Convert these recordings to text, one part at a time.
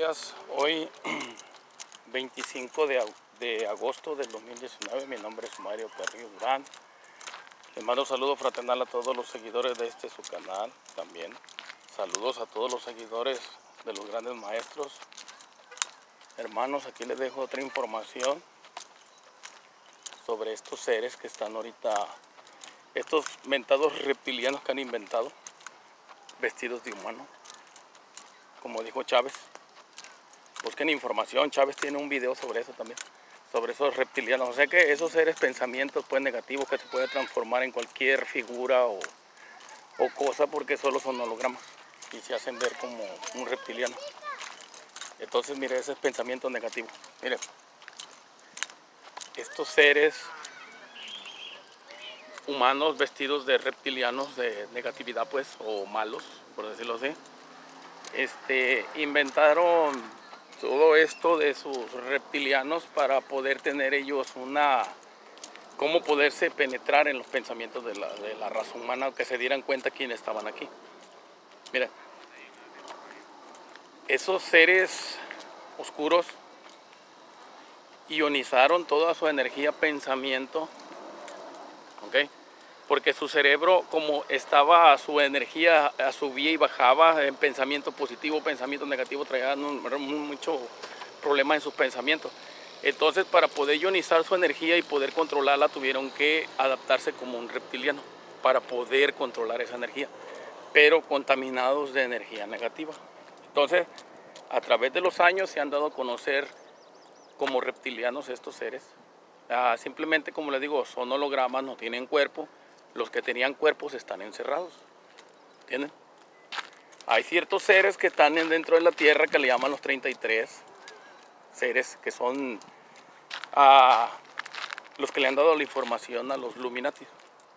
días. Hoy 25 de agosto del 2019. Mi nombre es Mario Carrillo Durán. Les mando saludos fraternal a todos los seguidores de su canal también. Saludos a todos los seguidores de los grandes maestros. Hermanos, aquí les dejo otra información sobre estos seres que están ahorita, estos mentados reptilianos que han inventado, vestidos de humano. Como dijo Chávez, busquen información. Chávez tiene un video sobre eso también, sobre esos reptilianos. O sea que esos seres pensamientos pues negativos que se pueden transformar en cualquier figura o cosa, porque solo son hologramas y se hacen ver como un reptiliano. Entonces mire, ese es pensamiento negativo. Mire, estos seres humanos vestidos de reptilianos, de negatividad pues, o malos, por decirlo así, inventaron todo esto de sus reptilianos para poder tener ellos cómo poderse penetrar en los pensamientos de la raza humana, que se dieran cuenta quiénes estaban aquí. Mira, esos seres oscuros ionizaron toda su energía pensamiento, ¿ok? Porque su cerebro, como estaba su energía, subía y bajaba en pensamiento positivo, pensamiento negativo, traía mucho problema en sus pensamientos. Entonces, para poder ionizar su energía y poder controlarla, tuvieron que adaptarse como un reptiliano para poder controlar esa energía, pero contaminados de energía negativa. Entonces, a través de los años se han dado a conocer como reptilianos estos seres. Simplemente, como les digo, son hologramas, no tienen cuerpo. Los que tenían cuerpos están encerrados, ¿entienden? Hay ciertos seres que están dentro de la Tierra que le llaman los 33 seres, que son los que le han dado la información a los Illuminati.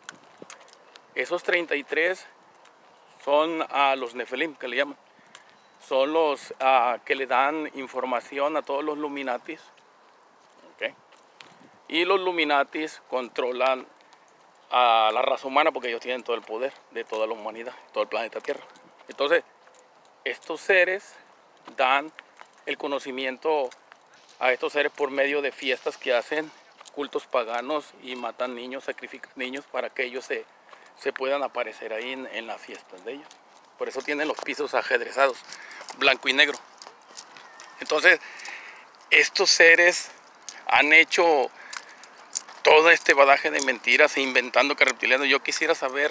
Esos 33 son los Nefelim, que le llaman. Son los que le dan información a todos los Illuminatis, ¿okay? Y los Illuminatis controlan a la raza humana porque ellos tienen todo el poder de toda la humanidad, todo el planeta Tierra. Entonces, estos seres dan el conocimiento a estos seres por medio de fiestas que hacen, cultos paganos, y matan niños, sacrifican niños para que ellos se puedan aparecer ahí en las fiestas de ellos. Por eso tienen los pisos ajedrezados, blanco y negro. Entonces, estos seres han hecho todo este badaje de mentiras e inventando que reptilianos. Yo quisiera saber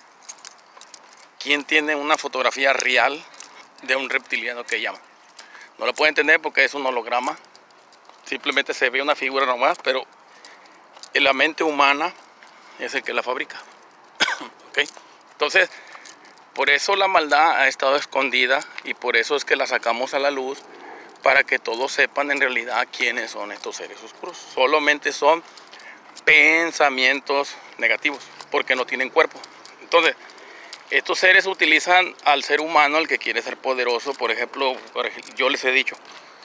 quién tiene una fotografía real de un reptiliano que llama. No lo pueden entender porque es un holograma. Simplemente se ve una figura nomás, pero la mente humana es el que la fabrica. ¿Okay? Entonces, por eso la maldad ha estado escondida y por eso es que la sacamos a la luz, para que todos sepan en realidad quiénes son estos seres oscuros. Solamente son pensamientos negativos, porque no tienen cuerpo. Entonces, estos seres utilizan al ser humano, el que quiere ser poderoso. Por ejemplo, yo les he dicho,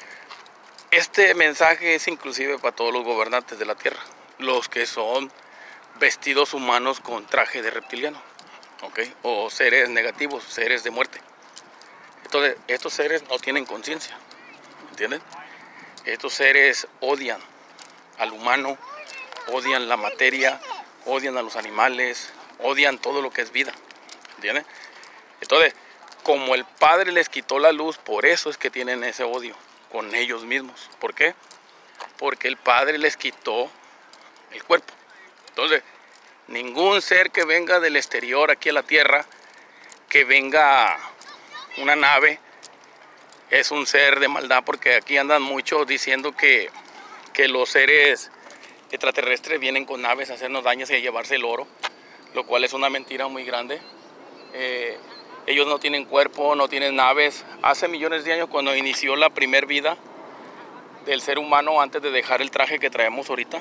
este mensaje es inclusive para todos los gobernantes de la tierra, los que son vestidos humanos con traje de reptiliano, ¿okay? O seres negativos, seres de muerte. Entonces, estos seres no tienen conciencia, ¿entienden? Estos seres odian al humano, odian la materia, odian a los animales, odian todo lo que es vida, ¿entienden? Entonces, como el Padre les quitó la luz, por eso es que tienen ese odio con ellos mismos. ¿Por qué? Porque el Padre les quitó el cuerpo. Entonces, ningún ser que venga del exterior aquí a la tierra, que venga una nave, es un ser de maldad, porque aquí andan muchos diciendo que los seres extraterrestres vienen con naves a hacernos daños y a llevarse el oro, lo cual es una mentira muy grande. Ellos no tienen cuerpo, no tienen naves. Hace millones de años, cuando inició la primer vida del ser humano, antes de dejar el traje que traemos ahorita,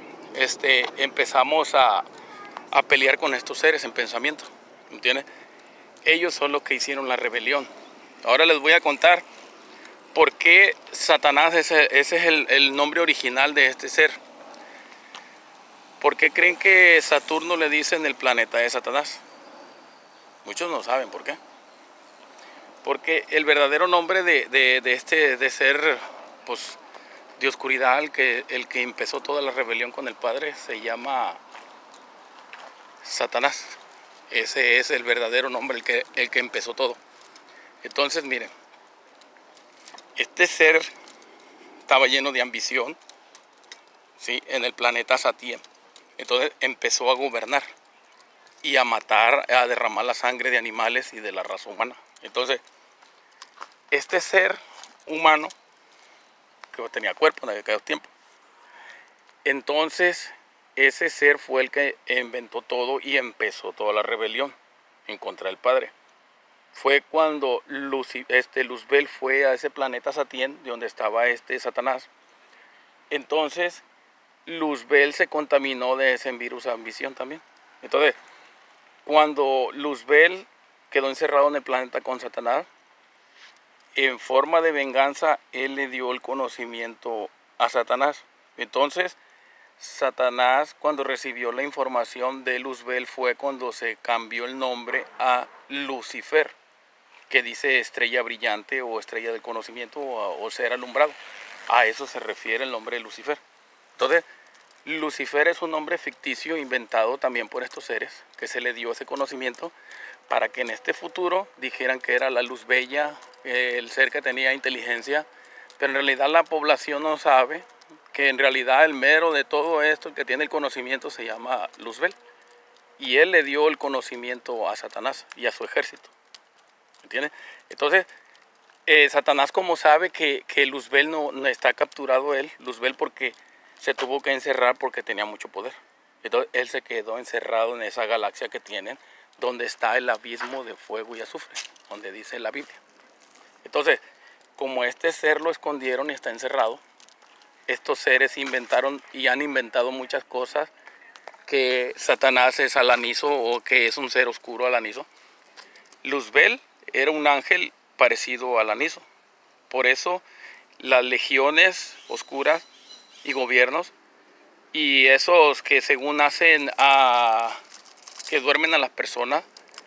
empezamos a pelear con estos seres en pensamiento, ¿entiendes? Ellos son los que hicieron la rebelión. Ahora les voy a contar por qué Satanás, ese es el nombre original de este ser. ¿Por qué creen que Saturno le dicen el planeta de Satanás? Muchos no saben por qué. Porque el verdadero nombre de este ser, pues, de oscuridad, el que empezó toda la rebelión con el Padre, se llama Satanás. Ese es el verdadero nombre, el que empezó todo. Entonces, miren, este ser estaba lleno de ambición, ¿sí?, en el planeta Satien. Entonces empezó a gobernar y a matar, a derramar la sangre de animales y de la raza humana. Entonces, este ser humano, que tenía cuerpo en aquel tiempo, entonces ese ser fue el que inventó todo y empezó toda la rebelión en contra del Padre. Fue cuando Luzbel fue a ese planeta Satien, de donde estaba Satanás. Entonces Luzbel se contaminó de ese virus ambición también. Entonces, cuando Luzbel quedó encerrado en el planeta con Satanás, en forma de venganza, él le dio el conocimiento a Satanás. Entonces, Satanás, cuando recibió la información de Luzbel, fue cuando se cambió el nombre a Lucifer, que dice estrella brillante o estrella del conocimiento o ser alumbrado. A eso se refiere el nombre de Lucifer. Entonces, Lucifer es un nombre ficticio inventado también por estos seres, que se le dio ese conocimiento para que en este futuro dijeran que era la luz bella, el ser que tenía inteligencia, pero en realidad la población no sabe que en realidad el mero de todo esto, el que tiene el conocimiento, se llama Luzbel. Y él le dio el conocimiento a Satanás y a su ejército. ¿Entiendes? Entonces, Satanás, como sabe que Luzbel no está capturado Luzbel porque se tuvo que encerrar porque tenía mucho poder. Entonces, él se quedó encerrado en esa galaxia que tienen, donde está el abismo de fuego y azufre, donde dice la Biblia. Entonces, como este ser lo escondieron y está encerrado, estos seres inventaron y han inventado muchas cosas, que Satanás es alanizo o que es un ser oscuro alanizo. Luzbel era un ángel parecido al alanizo. Por eso las legiones oscuras y gobiernos y esos que según hacen que duermen a las personas,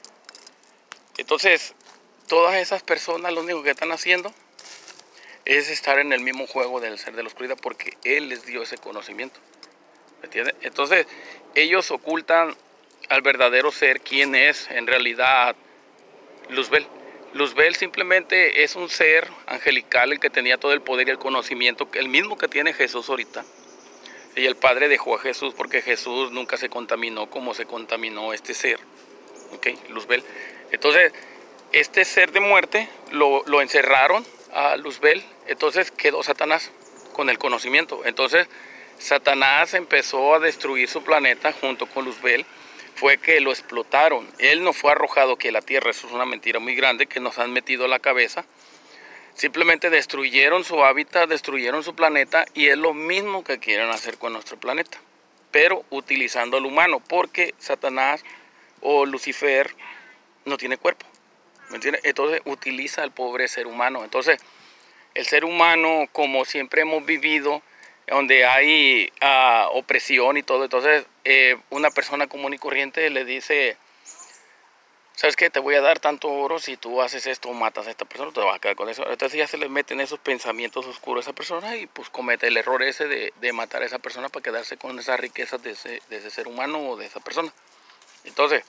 entonces todas esas personas lo único que están haciendo es estar en el mismo juego del ser de la oscuridad, porque él les dio ese conocimiento. ¿Me entiendes? Entonces ellos ocultan al verdadero ser, quién es en realidad Luzbel. Luzbel simplemente es un ser angelical, el que tenía todo el poder y el conocimiento, el mismo que tiene Jesús ahorita. Y el Padre dejó a Jesús porque Jesús nunca se contaminó como se contaminó este ser. ¿Ok? Luzbel. Entonces, este ser de muerte lo encerraron a Luzbel. Entonces quedó Satanás con el conocimiento. Entonces, Satanás empezó a destruir su planeta junto con Luzbel. Fue que lo explotaron. Él no fue arrojado aquí a la tierra. Eso es una mentira muy grande que nos han metido a la cabeza. Simplemente destruyeron su hábitat, destruyeron su planeta, y es lo mismo que quieren hacer con nuestro planeta, pero utilizando al humano, porque Satanás o Lucifer no tiene cuerpo, ¿me entiendes? Entonces utiliza al pobre ser humano. Entonces el ser humano, como siempre hemos vivido, donde hay opresión y todo, entonces una persona común y corriente le dice: ¿sabes qué? Te voy a dar tanto oro si tú haces esto o matas a esta persona, te vas a quedar con eso. Entonces ya se le meten esos pensamientos oscuros a esa persona y pues comete el error ese de matar a esa persona para quedarse con esas riquezas de ese ser humano o de esa persona. Entonces,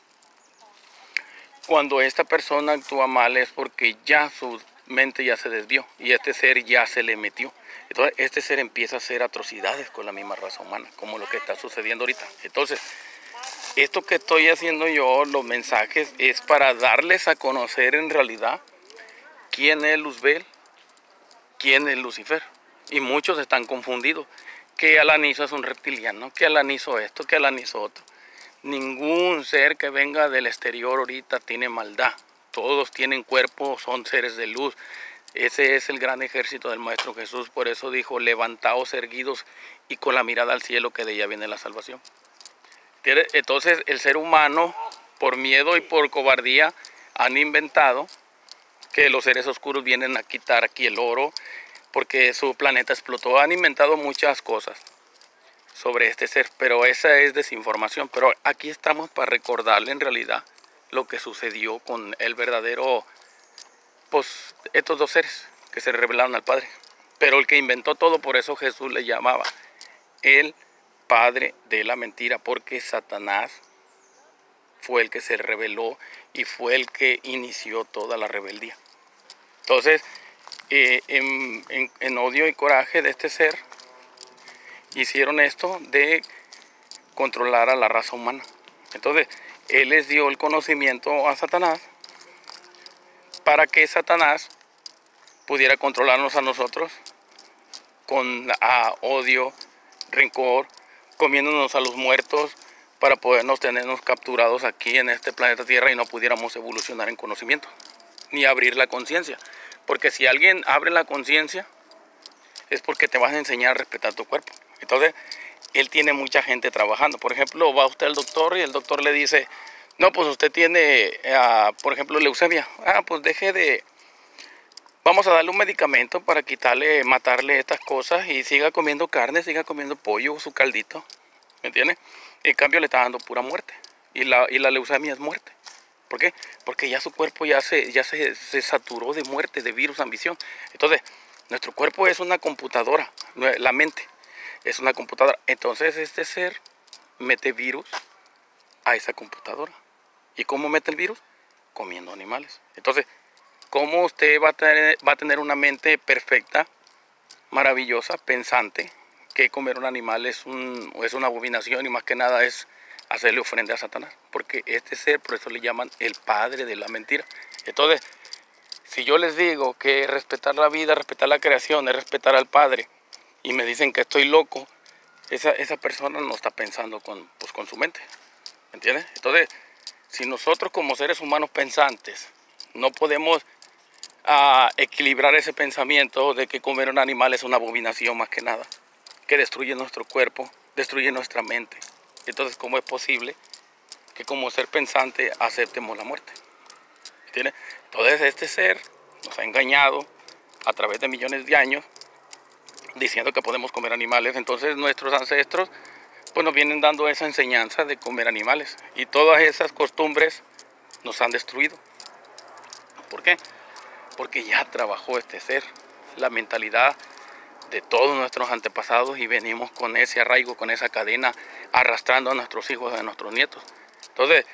cuando esta persona actúa mal es porque ya su mente ya se desvió y este ser ya se le metió. Entonces este ser empieza a hacer atrocidades con la misma raza humana, como lo que está sucediendo ahorita. Entonces, esto que estoy haciendo yo, los mensajes, es para darles a conocer en realidad quién es Luzbel, quién es Lucifer. Y muchos están confundidos, que Alanizo es un reptiliano, que Alanizo esto, que Alanizo otro. Ningún ser que venga del exterior ahorita tiene maldad. Todos tienen cuerpo, son seres de luz. Ese es el gran ejército del Maestro Jesús. Por eso dijo: levantaos erguidos y con la mirada al cielo, que de ella viene la salvación. Entonces el ser humano, por miedo y por cobardía, han inventado que los seres oscuros vienen a quitar aquí el oro porque su planeta explotó. Han inventado muchas cosas sobre este ser, pero esa es desinformación. Pero aquí estamos para recordarle en realidad lo que sucedió con el verdadero pues estos dos seres que se revelaron al Padre. Pero el que inventó todo, por eso Jesús le llamaba el padre de la mentira, porque Satanás fue el que se reveló y fue el que inició toda la rebeldía. Entonces, en odio y coraje de este ser, hicieron esto de controlar a la raza humana. Entonces, él les dio el conocimiento a Satanás para que Satanás pudiera controlarnos a nosotros con odio, rencor, comiéndonos a los muertos para podernos tenernos capturados aquí en este planeta Tierra y no pudiéramos evolucionar en conocimiento, ni abrir la conciencia. Porque si alguien abre la conciencia, es porque te vas a enseñar a respetar tu cuerpo. Entonces, él tiene mucha gente trabajando. Por ejemplo, va usted al doctor y el doctor le dice, no, pues usted tiene, por ejemplo, leucemia. Pues vamos a darle un medicamento para quitarle, matarle estas cosas y siga comiendo carne, siga comiendo pollo, su caldito. ¿Me entiende? En cambio le está dando pura muerte. Y la leucemia es muerte. ¿Por qué? Porque ya su cuerpo ya se saturó de muerte, de virus, ambición. Entonces, nuestro cuerpo es una computadora, la mente es una computadora. Entonces, este ser mete virus a esa computadora. ¿Y cómo mete el virus? Comiendo animales. Entonces, ¿cómo usted va a tener una mente perfecta, maravillosa, pensante, que comer un animal es una abominación y más que nada es hacerle ofrenda a Satanás? Porque este ser, por eso le llaman el padre de la mentira. Entonces, si yo les digo que respetar la vida, respetar la creación, es respetar al Padre, y me dicen que estoy loco, esa persona no está pensando con su mente. ¿Me entiendes? Entonces, si nosotros como seres humanos pensantes no podemos equilibrar ese pensamiento de que comer un animal es una abominación más que nada, que destruye nuestro cuerpo, destruye nuestra mente. Entonces, ¿cómo es posible que como ser pensante aceptemos la muerte? ¿Entiendes? Entonces, este ser nos ha engañado a través de millones de años diciendo que podemos comer animales. Entonces, nuestros ancestros pues nos vienen dando esa enseñanza de comer animales y todas esas costumbres nos han destruido. ¿Por qué? Porque ya trabajó este ser la mentalidad de todos nuestros antepasados y venimos con ese arraigo, con esa cadena, arrastrando a nuestros hijos y a nuestros nietos. Entonces,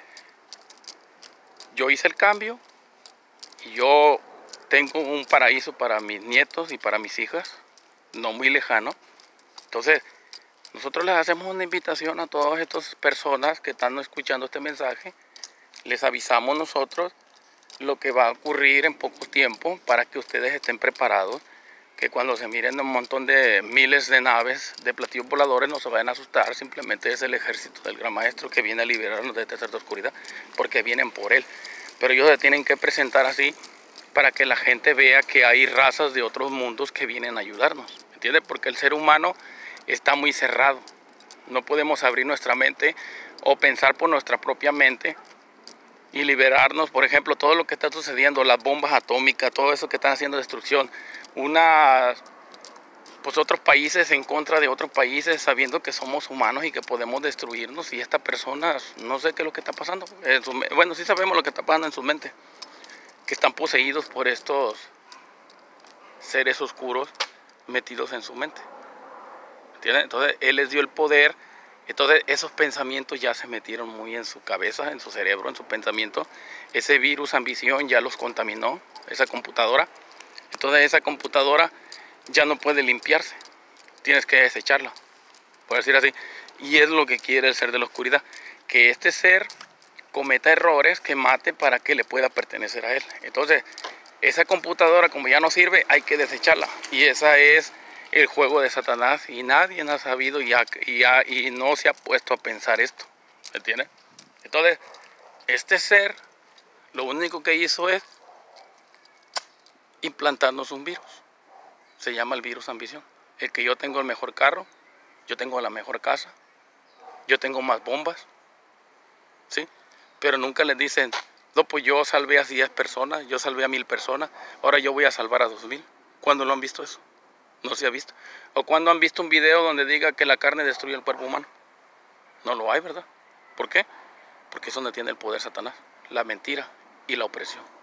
yo hice el cambio y yo tengo un paraíso para mis nietos y para mis hijas, no muy lejano. Entonces, nosotros les hacemos una invitación a todas estas personas que están escuchando este mensaje. Les avisamos nosotros lo que va a ocurrir en poco tiempo para que ustedes estén preparados, que cuando se miren un montón de miles de naves de platillos voladores no se vayan a asustar, simplemente es el ejército del Gran Maestro que viene a liberarnos de esta cierta oscuridad, porque vienen por él. Pero ellos se tienen que presentar así para que la gente vea que hay razas de otros mundos que vienen a ayudarnos, ¿entiendes? Porque el ser humano está muy cerrado, no podemos abrir nuestra mente o pensar por nuestra propia mente y liberarnos. Por ejemplo, todo lo que está sucediendo, las bombas atómicas, todo eso que están haciendo destrucción, pues otros países en contra de otros países, sabiendo que somos humanos y que podemos destruirnos, y estas personas, no sé qué es lo que está pasando, bueno, sí sabemos lo que está pasando en su mente, que están poseídos por estos seres oscuros metidos en su mente, ¿entienden? Entonces, él les dio el poder. Entonces esos pensamientos ya se metieron muy en su cabeza, en su cerebro, en su pensamiento. Ese virus ambición ya los contaminó, esa computadora. Entonces esa computadora ya no puede limpiarse, tienes que desecharla, por decir así. Y es lo que quiere el ser de la oscuridad, que este ser cometa errores, que mate para que le pueda pertenecer a él. Entonces esa computadora, como ya no sirve, hay que desecharla. Y esa es el juego de Satanás, y nadie ha sabido y no se ha puesto a pensar esto, ¿entiendes? Entonces, este ser lo único que hizo es implantarnos un virus. Se llama el virus ambición. El que yo tengo el mejor carro, yo tengo la mejor casa, yo tengo más bombas, ¿sí? Pero nunca les dicen, no, pues yo salvé a 10 personas, yo salvé a 1000 personas, ahora yo voy a salvar a 2000. ¿Cuándo lo han visto eso? No se ha visto. ¿O cuando han visto un video donde diga que la carne destruye el cuerpo humano? No lo hay, ¿verdad? ¿Por qué? Porque es donde tiene el poder Satanás, la mentira y la opresión.